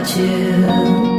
without you.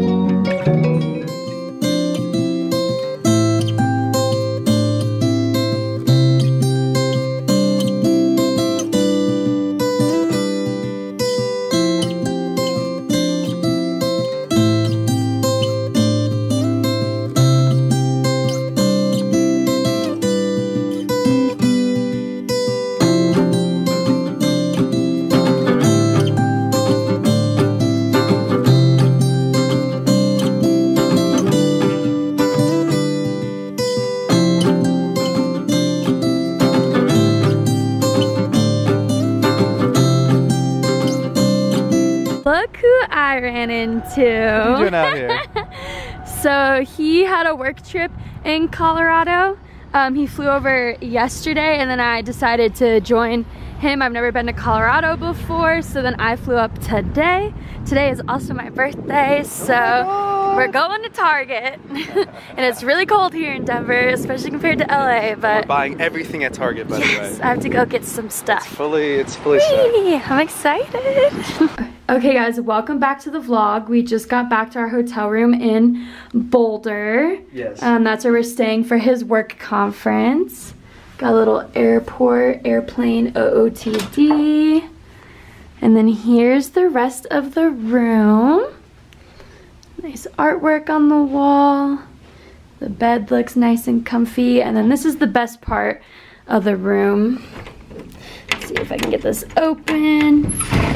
Look who I ran into. What are you doing out here? So he had a work trip in Colorado. He flew over yesterday and then I decided to join him. I've never been to Colorado before, so then I flew up today. Today is also my birthday, so we're going to Target. And it's really cold here in Denver, especially compared to LA, but we're buying everything at Target, by the way. I have to go get some stuff. It's fully set. I'm excited. Okay guys, welcome back to the vlog. We just got back to our hotel room in Boulder. Yes. That's where we're staying for his work conference. Got a little airplane OOTD. And then here's the rest of the room. Nice artwork on the wall. The bed looks nice and comfy. And then this is the best part of the room. Let's see if I can get this open.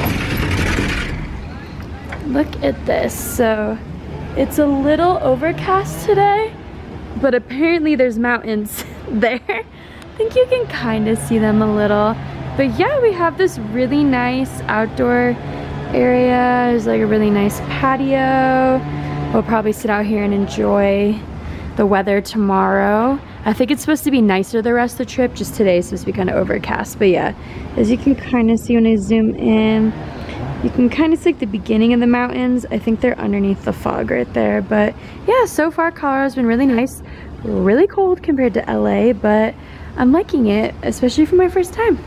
Look at this. So it's a little overcast today, but apparently there's mountains there. I think you can kind of see them a little. But yeah, we have this really nice outdoor area. There's like a really nice patio. We'll probably sit out here and enjoy the weather tomorrow. I think it's supposed to be nicer the rest of the trip. Just today is supposed to be kind of overcast. But yeah, as you can kind of see when I zoom in, you can kind of see like the beginning of the mountains. I think they're underneath the fog right there. But yeah, so far Colorado's been really nice. Really cold compared to LA, but I'm liking it, especially for my first time.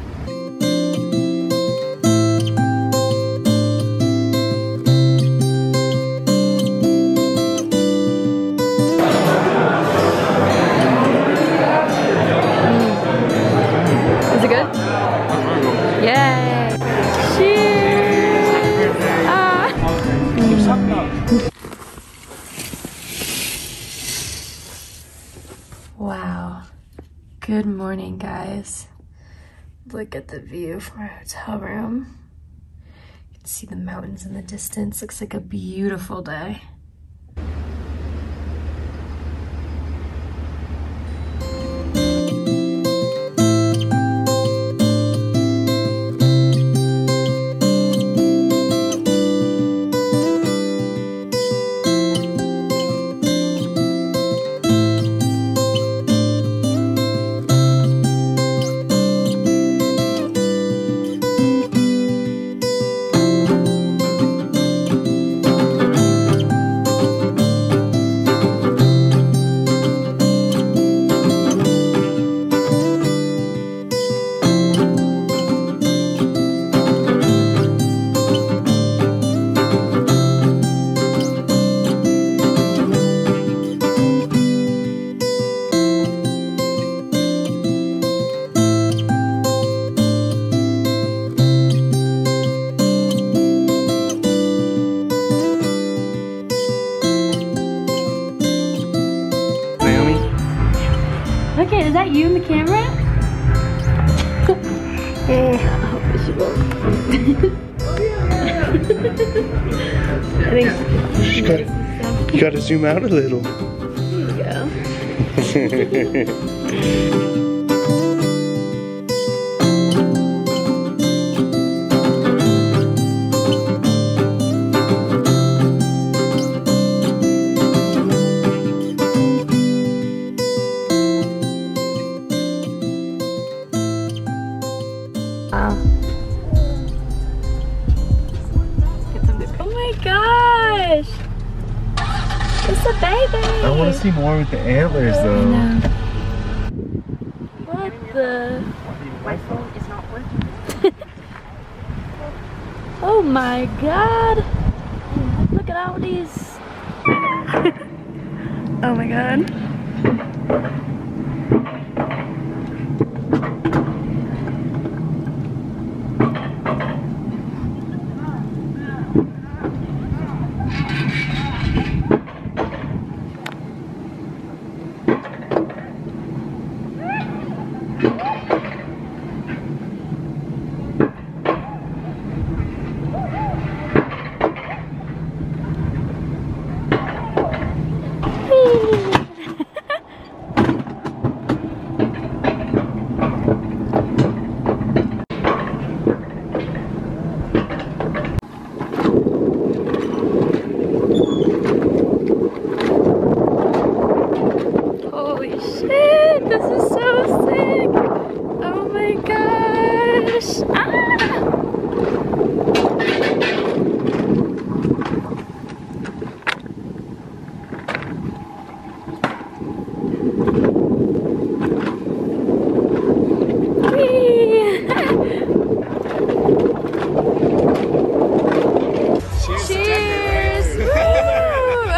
Is it good? Yay! Cheers! Wow. Good morning, guys. Look at the view from our hotel room. You can see the mountains in the distance. Looks like a beautiful day. Okay, is that you in the camera? I hope she will. I think you gotta zoom out a little. There you go. Wow. Oh my gosh! It's a baby! I want to see more with the antlers though. No. What the? My phone is not working. Oh my god! Nice. Oh my god. Holy shit, this is so sick. Oh my gosh. Ah! Whee! Cheers! Woo!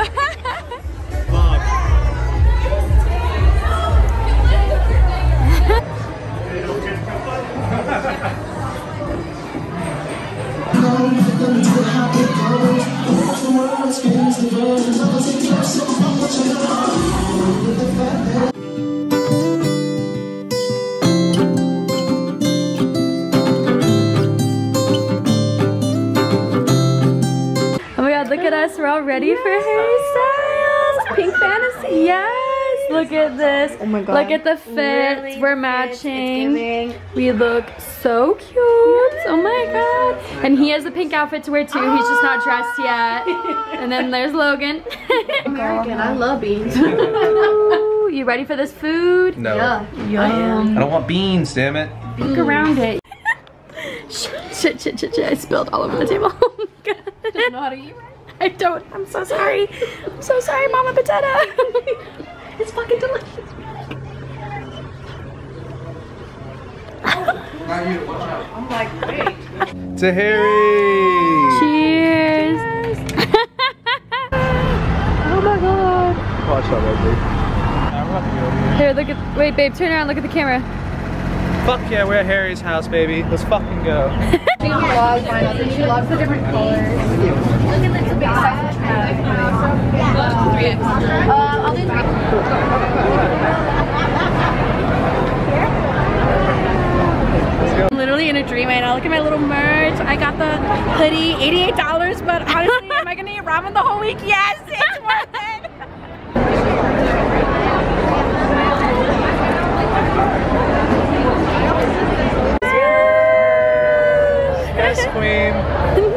Oh my god, look at us. We're all ready for Harry Styles. Pink Fantasy. Yes. Look at this. Oh my god. Look at the fits. Really We're fits. matching. It's We look so cute. Oh my god. And he has a pink outfit to wear too. He's just not dressed yet. And then there's Logan. American. I love beans. Ooh, you ready for this food? No. Yum. I don't want beans, damn it. Look around it. Shit. I spilled all over the table. Oh my god. Doesn't know how to eat right. I don't. I'm so sorry. I'm so sorry, Mama Potato. It's fucking delicious. I'm like, wait. To Harry! Cheers. Oh my god. Watch out, baby. Here, look at. Wait, babe, turn around. Look at the camera. Fuck yeah, we're at Harry's house, baby. Let's fucking go. She loves the different colors. Look at this big size. I'll do 3. I'm literally in a dream right now. Look at my little merch. I got the hoodie, $88, but honestly, am I gonna eat ramen the whole week? Yes, it's worth it. Yes, queen.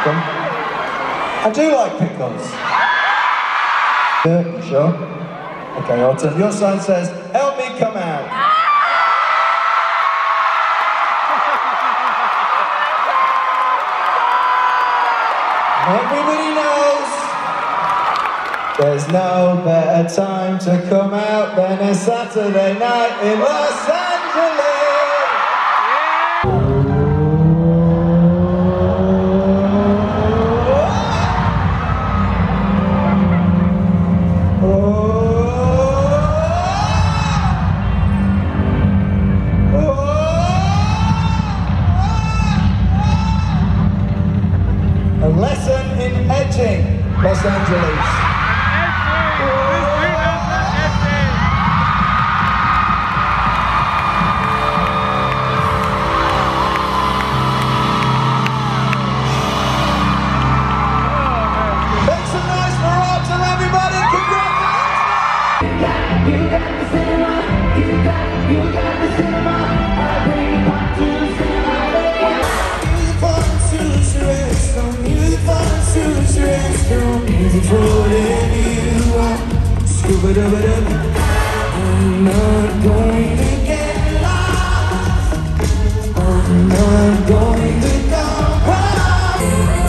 welcome. I do like pickles. You sure? Okay, Autumn. Your sign says, help me come out. Everybody knows there's no better time to come out than a Saturday night in Los Angeles. A lesson in edging, Los Angeles. Make some noise for Autumn, everybody! Congratulations! You got the cinema, you got the cinema. I bring you back to the cinema. Music for whatever you want. Scuba dubba dubba. I'm not going to get lost. I'm not going to go home.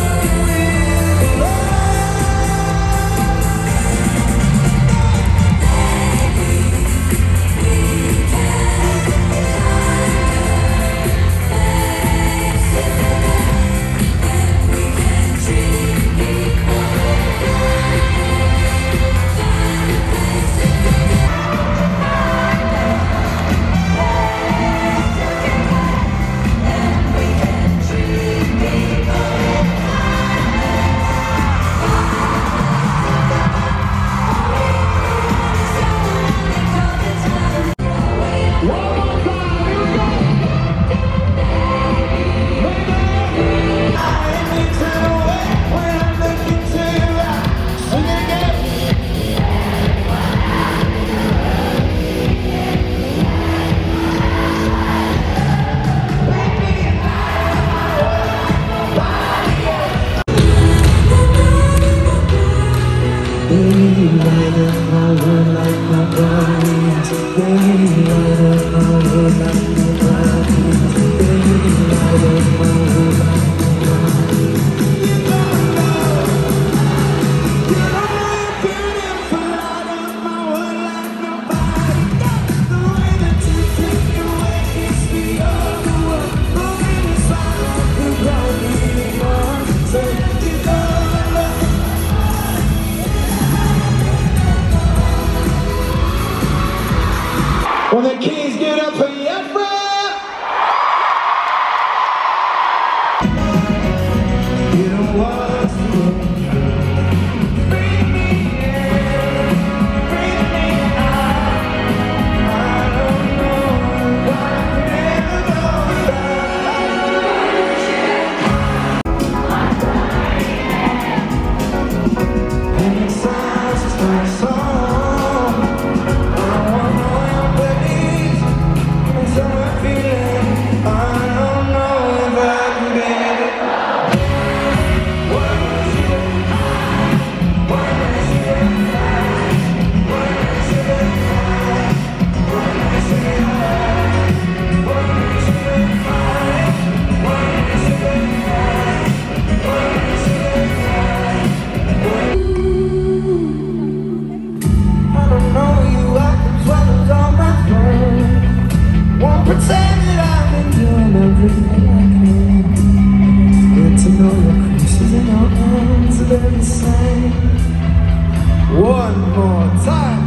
When the keys get up for Yafra! You don't want to bring me in, bring me out. I don't know if I can go back. And it sounds just like a song. I don't know your bellies, it's how I feel. I don't know if I can get it. Pretend that I've been doing everything I can. Get to know your creases and your ends are they're the same. One more time.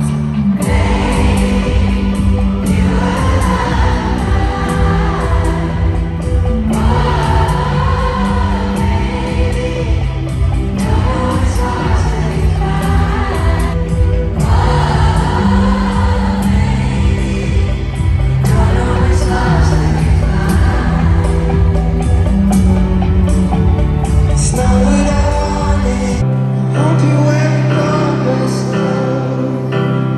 How do you wake up this love?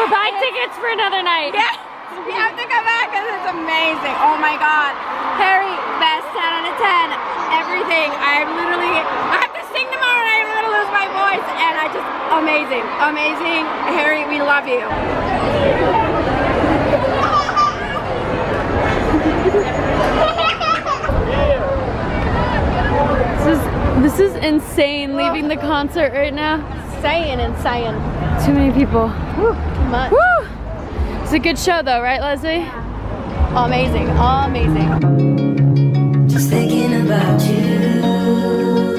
Or buy tickets for another night. Yes, you have to come back because it's amazing. Oh my God. Harry, best 10 out of 10. Everything. I have to sing tomorrow and I'm going to lose my voice. And amazing. Amazing. Harry, we love you. This is insane leaving the concert right now. Insane. Too many people. Woo, too much. Woo! It's a good show though, right, Leslie? Amazing. Amazing. Just thinking about you.